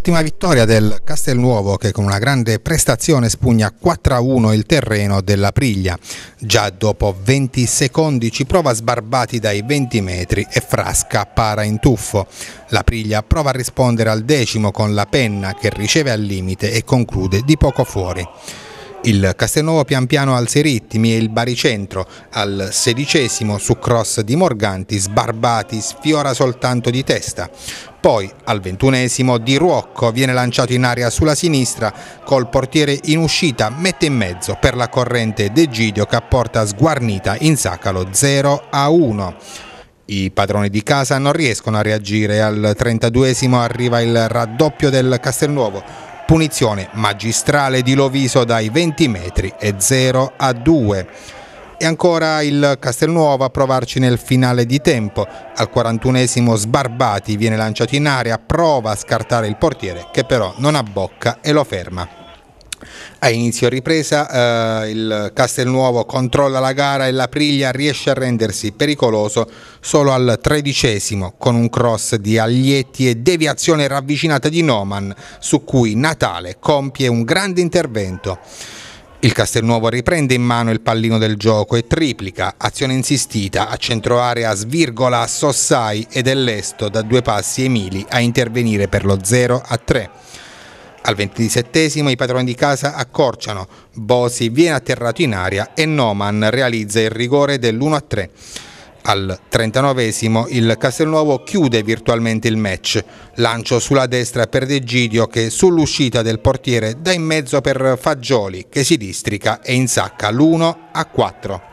Ottima vittoria del Castelnuovo che con una grande prestazione spugna 4-1 il terreno dell'Aprilia. Già dopo 20 secondi ci prova Sbarbati dai 20 metri e Frasca para in tuffo. L'Aprilia prova a rispondere al decimo con la Penna che riceve al limite e conclude di poco fuori. Il Castelnuovo pian piano alza i ritmi e il baricentro al 16° su cross di Morganti Sbarbati sfiora soltanto di testa. Poi al 21° Di Ruocco viene lanciato in aria sulla sinistra col portiere in uscita, mette in mezzo per la corrente D'Egidio che apporta sguarnita in Sacalo 0-1. I padroni di casa non riescono a reagire, al 32° arriva il raddoppio del Castelnuovo. Punizione magistrale di Loviso dai 20 metri e 0-2. E ancora il Castelnuovo a provarci nel finale di tempo. Al 41° Sbarbati viene lanciato in aria, prova a scartare il portiere che però non abbocca e lo ferma. A inizio ripresa il Castelnuovo controlla la gara e l'Aprilia riesce a rendersi pericoloso solo al 13° con un cross di Aglietti e deviazione ravvicinata di Noman su cui Natale compie un grande intervento. Il Castelnuovo riprende in mano il pallino del gioco e triplica, azione insistita, a centro area svirgola a Sossai ed è lesto da 2 passi Emili a intervenire per lo 0-3. Al 27° i padroni di casa accorciano, Bosi viene atterrato in aria e Noman realizza il rigore dell'1-3. Al 39° il Castelnuovo chiude virtualmente il match, lancio sulla destra per D'Egidio che sull'uscita del portiere dà in mezzo per Fagioli che si districa e insacca l'1-4.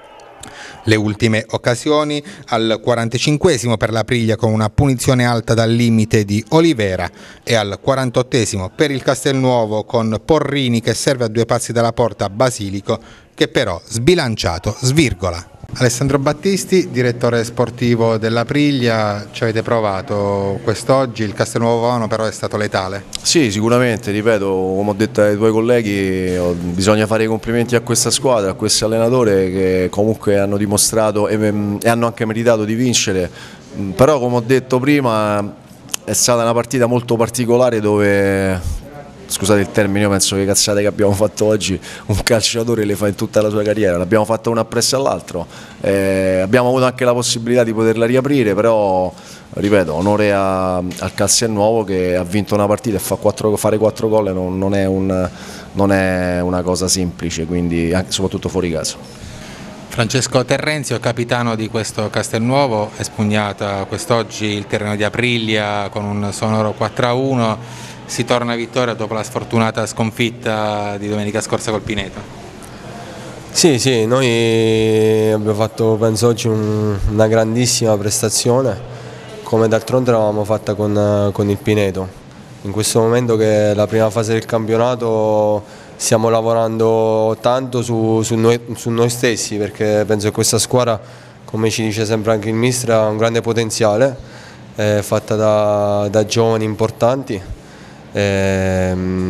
Le ultime occasioni al 45° per l'Aprilia con una punizione alta dal limite di Olivera e al 48° per il Castelnuovo con Porrini che serve a 2 passi dalla porta Basilico che però sbilanciato svirgola. Alessandro Battisti, direttore sportivo dell'Aprilia, ci avete provato quest'oggi, il Castelnuovo però è stato letale. Sì, sicuramente, ripeto, come ho detto ai tuoi colleghi, bisogna fare i complimenti a questa squadra, a questo allenatore che comunque hanno dimostrato e hanno anche meritato di vincere, però come ho detto prima è stata una partita molto particolare dove... Scusate il termine, io penso che le cazzate che abbiamo fatto oggi un calciatore le fa in tutta la sua carriera, l'abbiamo fatta una appresso all'altro, abbiamo avuto anche la possibilità di poterla riaprire, però ripeto, onore al Castelnuovo che ha vinto una partita e fare 4 gol non è una cosa semplice, quindi anche, soprattutto fuori casa. Francesco Terrenzio, capitano di questo Castelnuovo, è spugnata quest'oggi il terreno di Aprilia con un sonoro 4-1. Si torna a vittoria dopo la sfortunata sconfitta di domenica scorsa col Pineto. Sì, noi abbiamo fatto penso oggi una grandissima prestazione, come d'altronde l'avevamo fatta con il Pineto. In questo momento che è la prima fase del campionato stiamo lavorando tanto su noi stessi, perché penso che questa squadra, come ci dice sempre anche il mister, ha un grande potenziale, è fatta da giovani importanti. E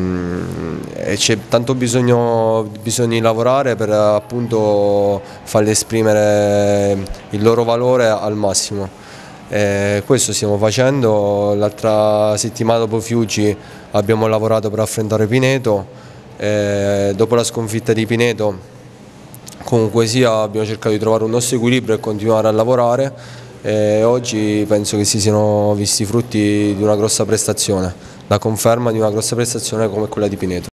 c'è tanto bisogno di lavorare per appunto farli esprimere il loro valore al massimo. Questo stiamo facendo. L'altra settimana dopo Fiuggi abbiamo lavorato per affrontare Pineto, dopo la sconfitta di Pineto comunque sia abbiamo cercato di trovare un nostro equilibrio e continuare a lavorare, e oggi penso che si siano visti i frutti di una grossa prestazione, la conferma di una grossa prestazione come quella di Pineto.